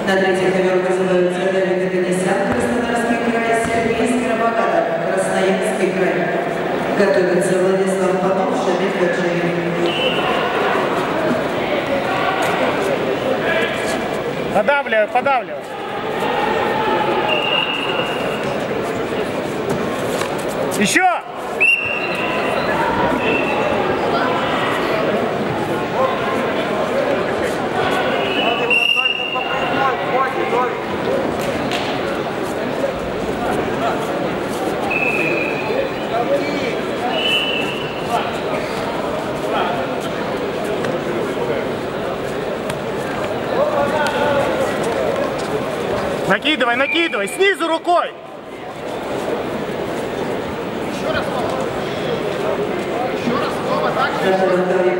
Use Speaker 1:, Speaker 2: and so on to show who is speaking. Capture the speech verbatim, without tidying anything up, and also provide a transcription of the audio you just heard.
Speaker 1: На третий ковер вызываются Давид Оганесян, Краснодарский край, Сергей Скоробогатов, Красноярский край. Готовится Владислав Панов, Шамиль Гаджиев.
Speaker 2: Подавливай, подавливай. Еще! Накидывай, накидывай, снизу рукой.
Speaker 3: Еще раз, еще раз, снова так же.